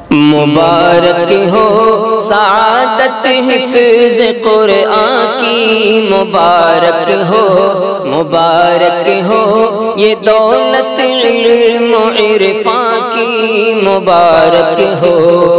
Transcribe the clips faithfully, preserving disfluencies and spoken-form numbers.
مبارک ہو سعادت حفظ قرآن کی، مبارک ہو مبارک ہو یہ دولت علم و عرفان کی، مبارک ہو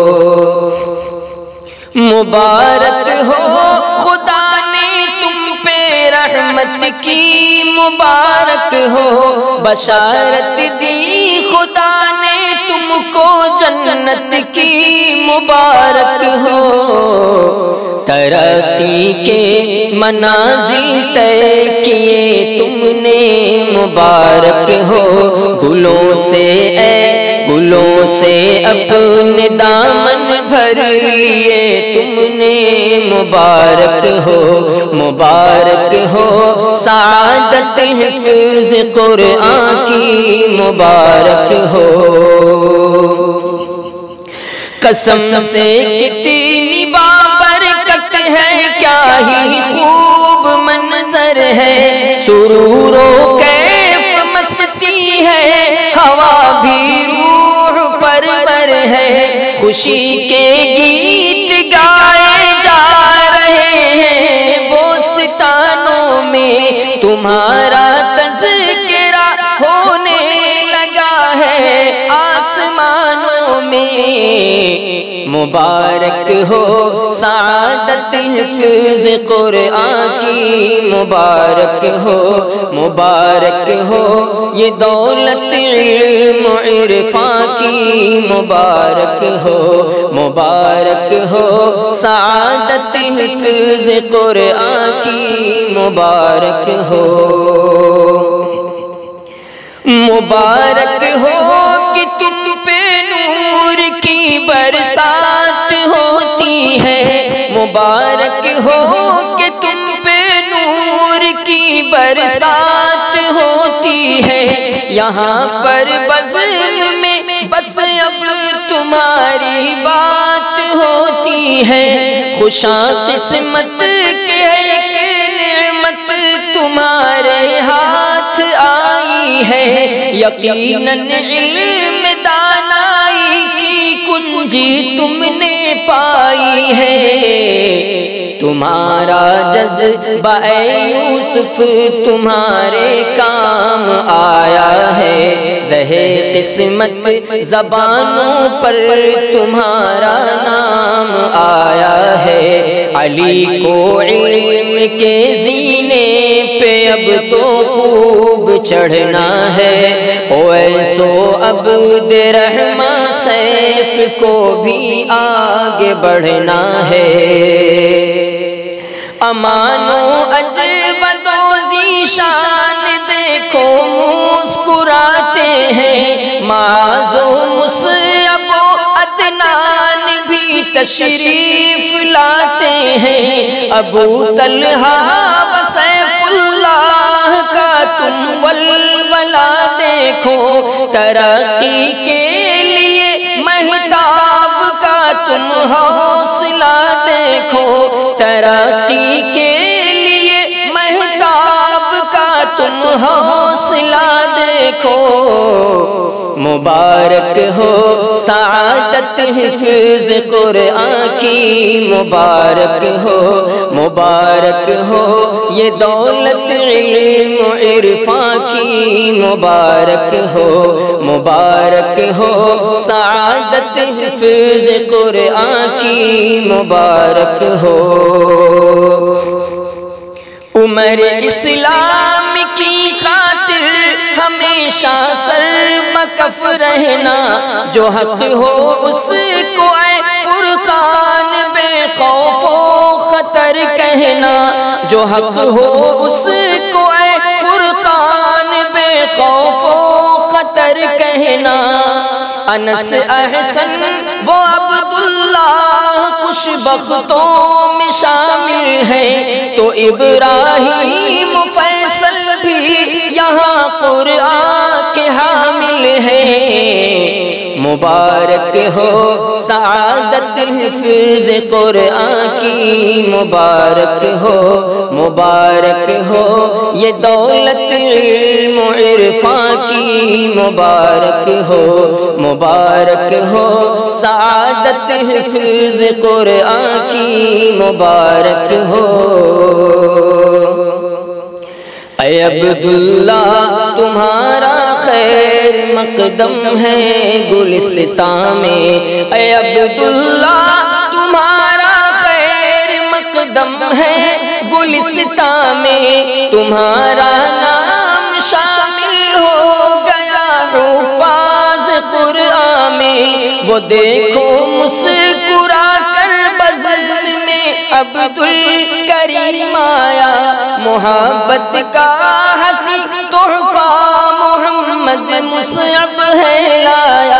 مبارک ہو خدا نے تم پہ رحمت کی، مبارک ہو بشارت دی خدا نے تم کو جنت کی، مبارک ہو ترقی کے منازل طے کیے تم نے، مبارک ہو گلوں سے اے گلوں سے اپنے دامن بھر لیے تم نے، مبارک ہو مبارک ہو سعادت حفظ قرآن کی، مبارک ہو قسم سے کتنی بابرکت ہے، کیا ہی خوب منظر ہے، سرور و کیف مستی ہے، ہوا بھی روح پرور ہے، خوشی کے گیت گائے جا رہے ہیں، بوستانوں میں تمہارا تذکرہ ہونے لگا ہے، آسمانوں میں مبارک ہو سعادت حفظ قرآن کی، مبارک ہو مبارک ہو یہ دولت علم و عرفان کی، مبارک ہو مبارک ہو سعادت حفظ قرآن کی، مبارک ہو مبارک ہو کہ تم پہ نور کی برسات ہوتی ہے، مبارک ہو کہ تم پہ نور کی برسات ہوتی ہے، یہاں پر بزم میں بس اب تمہاری بات ہوتی ہے، خوشاں قسمت کے ہے کہ نعمت تمہارے ہاتھ آئی ہے، یقیناً علم دانائی کی کنجی تم نے پائی ہے، تمہارا جذبہ اے یوسف تمہارے کام آیا ہے، زہر قسمت زبانوں پر تمہارا نام آیا ہے، علی کو علم کے زینے پہ اب تو خوب چڑھنا ہے، اویسو عبد رحماں سیف کو بھی آگے بڑھنا ہے، امان و عجب و ذیشان دیکھو مسکراتے ہیں، معاذ و مصعب و عدنان بھی تشریف لاتے ہیں، ابو طلحہ و سیف اللہ کا تم ولولہ دیکھو، ترقی کے لیے مہتاب کا تم حوصلہ دیکھو، ترقی کے لیے مہتاب کا تم حوصلہ دیکھو، مبارک ہو سعادت حفظ قرآن کی، مبارک ہو مبارک ہو یہ دولت علم و عرفان کی، مبارک ہو مبارک ہو سعادت حفظ قرآن کی، مبارک ہو عمر اسلام کی خاطر ہمیشہ سر مکف رہنا، جو حق ہو اس کو اے فرقان بے خوف و خطر کہنا، جو حق ہو اس کو اے فرقان بے خوف و خطر کہنا، انس احسن وہ عبداللہ خوش بختوں میں شامل ہے، تو ابراہیم فیصل بھی یہاں قرآن کے حامل ہیں، مبارک ہو سعادت حفظ قرآن کی، مبارک ہو مبارک ہو یہ دولت علم و عرفان کی، مبارک ہو مبارک ہو سعادت حفظ قرآن کی، مبارک ہو۔ اے عبداللہ تمہارا خیر مقدم ہے گلستان میں، اے عبداللہ تمہارا خیر مقدم ہے گلستان میں، تمہارا نام شامل ہو گیا حفاظ قرآن میں، وہ دیکھو مسکرا کر بزم میں عبد الکریم آیا، محبت کا حسین تحفہ محمد مصعب ہے لایا،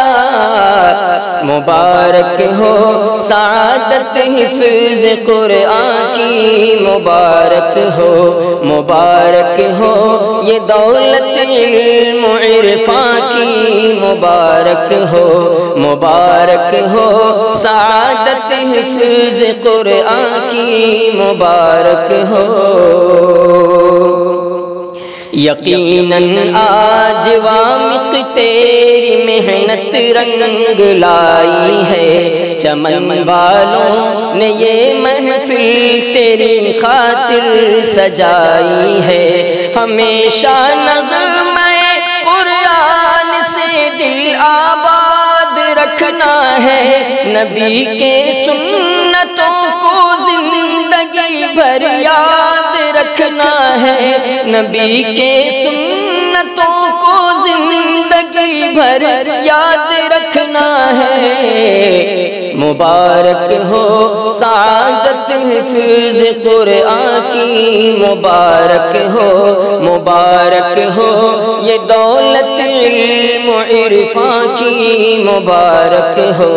مبارک ہو سعادت حفظ قرآن کی، مبارک ہو مبارک ہو یہ دولت علم و عرفان کی، مبارک ہو مبارک ہو سعادت حفظ قرآن کی، مبارک ہو۔ یقیناً آج وامق تیری محنت رنگ لائی ہے، چمن والوں نے یہ محفل تیری خاطر سجائی ہے، ہمیشہ نغمہ قرآن سے دل آباد رکھنا ہے، نبی کے سنتوں کو زندگی بھر یاد رکھنا ہے، نبی کے سنتوں کو زندگی بھر یاد رکھنا ہے، مبارک ہو سعادت حفظ قرآن کی، مبارک ہو مبارک ہو یہ دولت علم و عرفان کی، مبارک ہو۔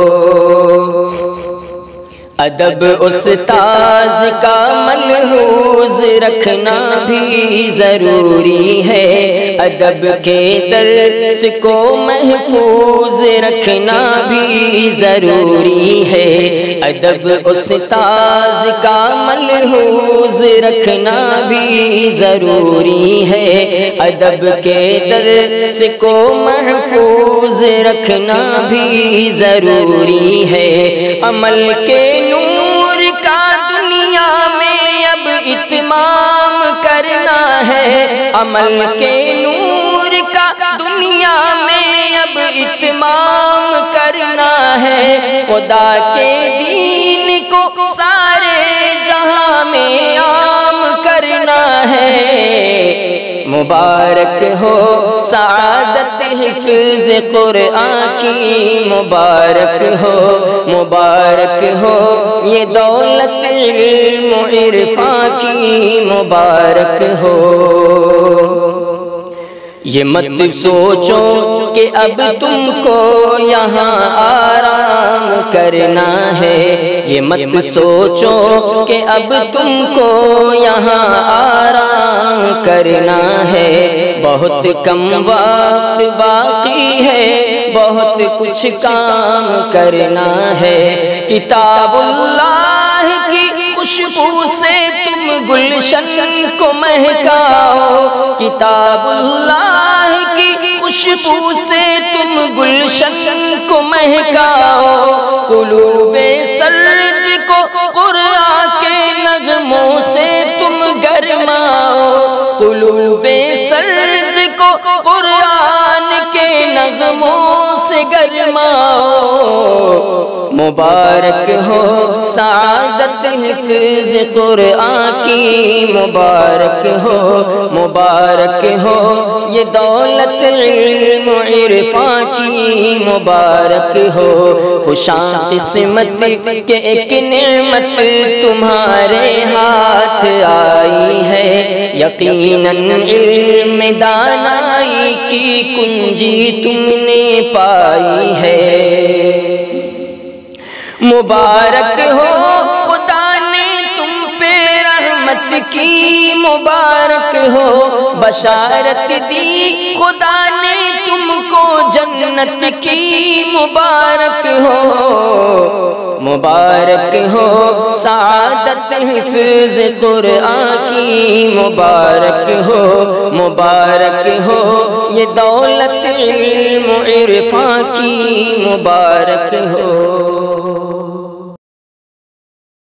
ادب استاذ کا ملحوظ رکھنا بھی ضروری ہے، ادب کے درس کو محفوظ رکھنا بھی ضروری ہے، ادب استاذ کا ملحوظ رکھنا بھی ضروری ہے، ادب کے درس کو محفوظ رکھنا بھی ضروری ہے، عمل کے نور کا دنیا میں اب اتمام کرنا ہے، عمل کے نور کا دنیا میں اب اتمام کرنا ہے، خدا کے دین کو سارے جہاں میں عام کرنا ہے، مبارک ہو سعادت حفظ قرآن کی، مبارک ہو مبارک ہو یہ دولت علم و عرفان کی، مبارک ہو۔ یہ مت سوچو کہ اب تم کو یہاں آرام کرنا ہے، یہ مت سوچو کہ اب تم کو یہاں آرام کرنا ہے، بہت کم وقت باقی ہے، بہت کچھ کام کرنا ہے، کتاب اللہ کی خوشبو سے تم گلشن کو مہکاؤ، کتاب اللہ کی خوشبو سے تم گلشن کو مہکاؤ، قلوب سرد کو قرآن کے نغموں سے تم گرماؤ، قلوب سرد کو قرآن کے نغموں سے گرماؤ، مبارک ہو سعادت حفظ قرآن کی، مبارک ہو مبارک ہو یہ دولت علم و عرفان کی، مبارک ہو۔ خوشاں قسمت کہ ایک نعمت تمہارے ہاتھ آئی ہے، یقیناً علم دانائی کی کنجی تم نے پائی ہے، مبارک ہو خدا نے تم پہ رحمت کی، مبارک ہو بشارت دی خدا نے تم کو جنت کی مبارک ہو، مبارک ہو سعادت حفظ قرآن کی، مبارک ہو مبارک ہو یہ دولت علم و عرفان کی، مبارک ہو